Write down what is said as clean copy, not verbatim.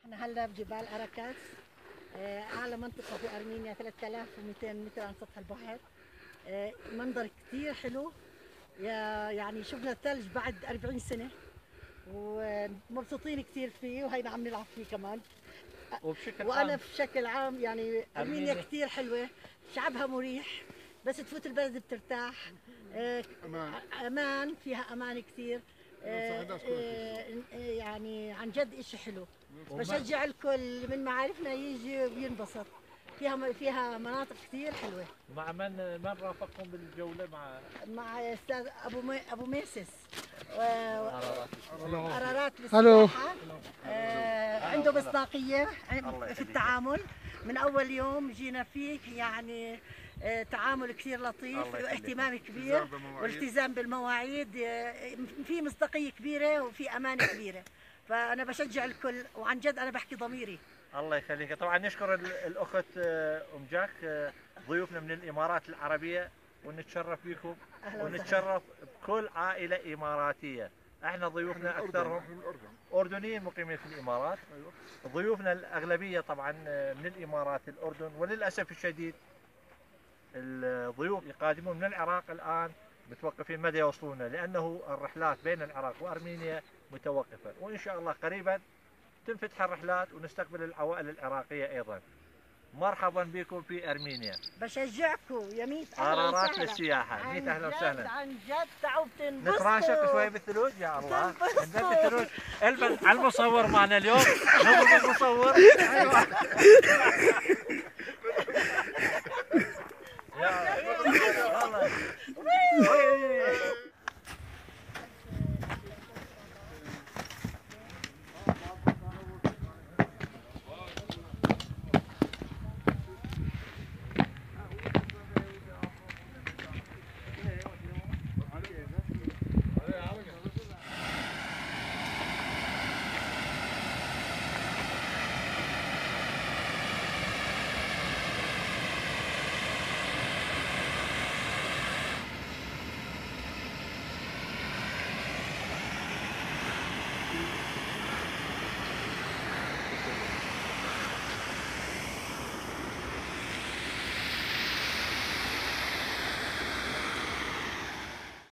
احنا هلا بجبال أراكاس، أعلى منطقة في أرمينيا، 3200 متر عن سطح البحر. منظر كثير حلو، يعني شفنا الثلج بعد 40 سنة ومبسوطين كثير فيه، وهينا عم نلعب فيه كمان. وأنا بشكل عام يعني أرمينيا كثير حلوة، شعبها مريح، بس تفوت البلد بترتاح. أمان، فيها أمان كثير. يعني عن جد إشي حلو. بشجع الكل من معارفنا يجي وينبسط. فيها مناطق كثير حلوة. مع من رافقكم بالجولة؟ مع أستاذ أبو ميسس قرارات للسياحة. عنده مصداقية في التعامل. من أول يوم جينا فيه يعني تعامل كثير لطيف واهتمام كبير والتزام بالمواعيد. في مصداقية كبيرة وفي أمانة كبيرة، فأنا بشجع الكل وعن جد أنا بحكي ضميري. الله يخليك. طبعا نشكر الأخت أم جاك، ضيوفنا من الإمارات العربية، ونتشرف بكم ونتشرف بكل عائلة إماراتية. احنا ضيوفنا أكثرهم أردنيين مقيمين في الإمارات. ضيوفنا الأغلبية طبعا من الإمارات، الأردن، وللأسف الشديد الضيوف القادمون من العراق الآن متوقفين مدى يوصلون، لأنه الرحلات بين العراق وأرمينيا متوقفة، وإن شاء الله قريبا تنفتح الرحلات ونستقبل العوائل العراقية أيضا. مرحبا بكم في أرمينيا. بشجعكم يا ميت. قرارات للسياحة. ميت أهلا وسهلا. عن جد تعوا بتنبسطوا. نتراشق شوي بالثلوج يا الله. ننزل بالثلوج. على المصور معنا اليوم. نضرب المصور.